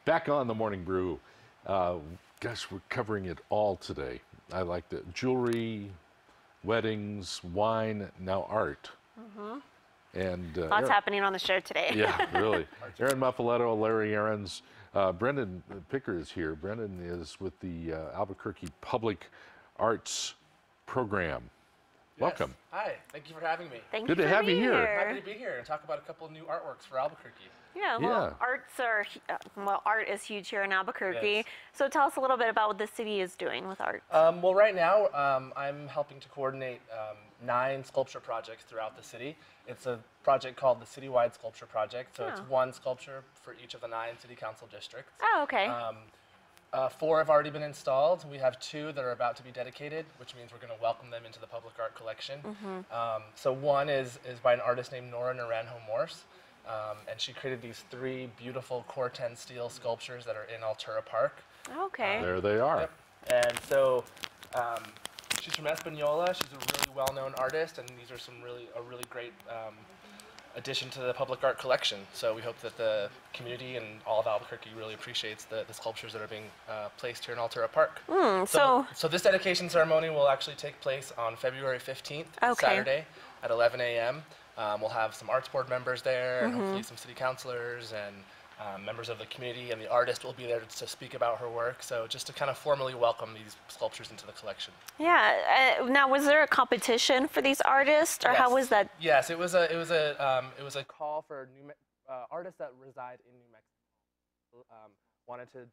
Back on the Morning Brew. Gosh, we're covering it all today. I like the jewelry, weddings, wine, now art. And Lots happening on the show today. yeah, really. Aaron Muffaletto, Larry Aarons, Brendan Picker is here. Brendan is with the Albuquerque Public Arts Program. Yes. Welcome. Hi, thank you for having me. Thank Good you to for have you being here. Happy to be here and talk about a couple of new artworks for Albuquerque. Yeah, well, art is huge here in Albuquerque. Yes. So tell us a little bit about what the city is doing with art. Well, right now I'm helping to coordinate 9 sculpture projects throughout the city. It's a project called the Citywide Sculpture Project. So it's one sculpture for each of the 9 city council districts. Oh, okay. 4 have already been installed. We have 2 that are about to be dedicated, which means we're going to welcome them into the public art collection. So one is by an artist named Nora Naranjo Morse. And she created these 3 beautiful Corten steel sculptures that are in Altura Park. Okay. There they are. Yep. And so she's from Espanola. She's a really well-known artist, and these are a really great addition to the public art collection. So we hope that the community and all of Albuquerque really appreciates the sculptures that are being placed here in Altura Park. So this dedication ceremony will actually take place on February 15th, Saturday at 11 a.m. We'll have some arts board members there, and hopefully some city councilors and members of the community, and the artist will be there to speak about her work. So just to kind of formally welcome these sculptures into the collection. Yeah. Now, was there a competition for these artists, or how was that? Yes, it was a call for artists that reside in New Mexico. Wanted to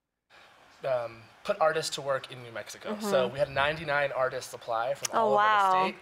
put artists to work in New Mexico. So we had 99 artists apply from all over the state.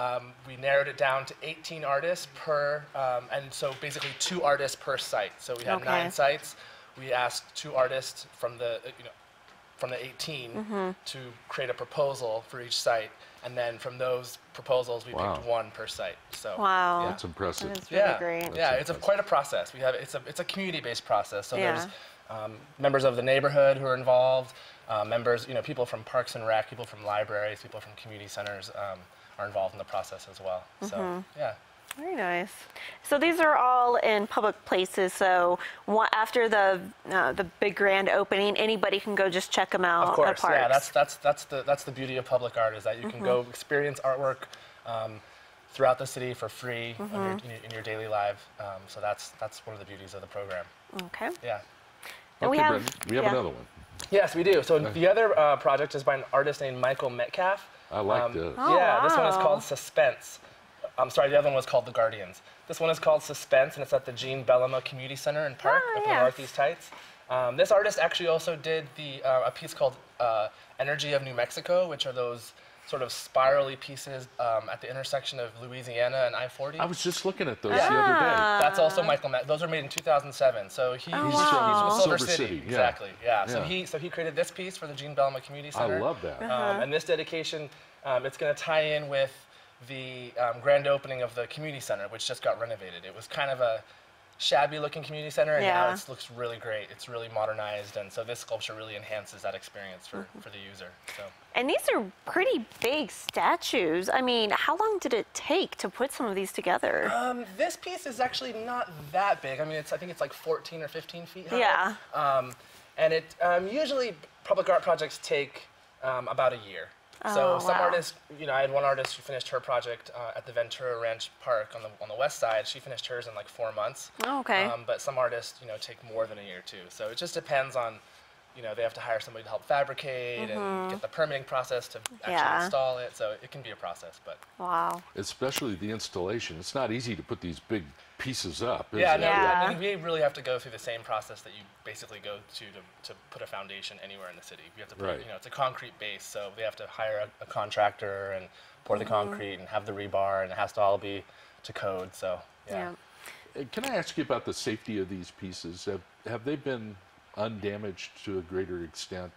We narrowed it down to 18 artists per, and so basically 2 artists per site. So we had 9 sites. We asked 2 artists from the, from the 18 to create a proposal for each site, and then from those proposals we picked 1 per site. So wow, that's impressive. That's really great. Yeah, it's quite a process. It's a community-based process. So there's members of the neighborhood who are involved, members, people from Parks and Rec, people from libraries, people from community centers are involved in the process as well. So yeah. Very nice. So these are all in public places. So after the big grand opening, anybody can go just check them out. Of course, at parks. yeah. That's the beauty of public art, is that you can go experience artwork throughout the city for free in your daily life. So that's one of the beauties of the program. Okay. Yeah. And Okay, we have another one. Yes, we do. So the other project is by an artist named Michael Metcalf. I like this. This one is called Suspense. I'm sorry, the other one was called The Guardians. This one is called Suspense, and it's at the Gene Bellama Community Center and Park up in Northeast Heights. This artist actually also did a piece called Energy of New Mexico, which are those sort of spirally pieces at the intersection of Louisiana and I-40. I was just looking at those the other day. That's also Michael Metcalf. Those were made in 2007. So he's from Silver City. Exactly. Yeah. So he created this piece for the Gene Bellama Community Center. I love that. And this dedication, it's going to tie in with the grand opening of the community center, which just got renovated. It was kind of a shabby-looking community center, and now it looks really great. It's really modernized, and so this sculpture really enhances that experience for the user. So. And these are pretty big statues. I mean, how long did it take to put some of these together? This piece is actually not that big. I mean, I think it's like 14 or 15 feet high. Yeah. And it usually public art projects take about a year. So some artists, I had one artist who finished her project at the Ventura Ranch Park on the west side. She finished hers in like 4 months. Oh, okay. But some artists, take more than a year too. So it just depends on, they have to hire somebody to help fabricate and get the permitting process to actually install it. So it can be a process, but. Wow. Especially the installation. It's not easy to put these big pieces up, is Yeah, it? no, I mean, we really have to go through the same process that you basically go to put a foundation anywhere in the city. You have to put, it's a concrete base, so they have to hire a contractor and pour the concrete and have the rebar, and it has to all be to code. So yeah. Can I ask you about the safety of these pieces? Have they been undamaged to a greater extent?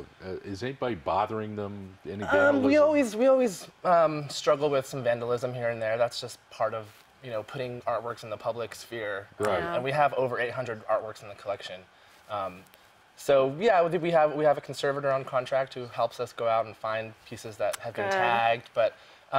Is anybody bothering them? Any vandalism? We always struggle with some vandalism here and there. That's just part of putting artworks in the public sphere. Right. And we have over 800 artworks in the collection. So yeah, we have a conservator on contract who helps us go out and find pieces that have been tagged. But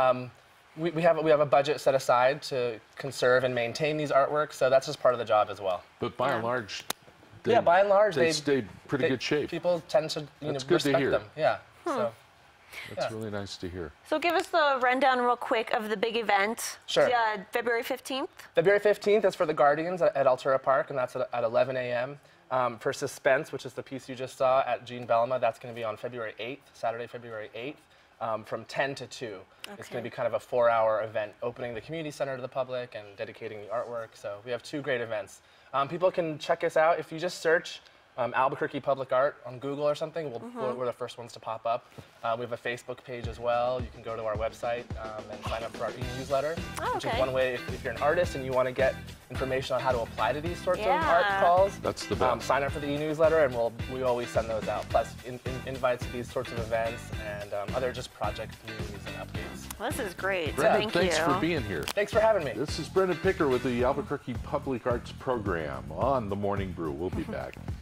we have a budget set aside to conserve and maintain these artworks. So that's just part of the job as well. But by and large, Yeah, by and large, they stayed pretty good shape. People tend to That's good to respect hear. them. Yeah. So. That's really nice to hear. So give us the rundown real quick of the big event. Sure. February 15th. February 15th is for the Guardians at Altura Park, and that's at 11 a.m. For Suspense, which is the piece you just saw at Gene Bellama, that's going to be on February 8th, Saturday, February 8th, from 10 to 2. It's going to be kind of a 4-hour event, opening the community center to the public and dedicating the artwork. So we have 2 great events. People can check us out if you just search Albuquerque Public Art on Google or something. We're the first ones to pop up. We have a Facebook page as well. You can go to our website and sign up for our e-newsletter, which is one way if you're an artist and you want to get information on how to apply to these sorts of art calls. That's the best. Sign up for the e-newsletter, and we always send those out. Plus invites to these sorts of events and other just project news and updates. Well, this is great. Brendan, Thank thanks you. for being here. Thanks for having me. This is Brendan Picker with the Albuquerque Public Arts Program on The Morning Brew. We'll be back.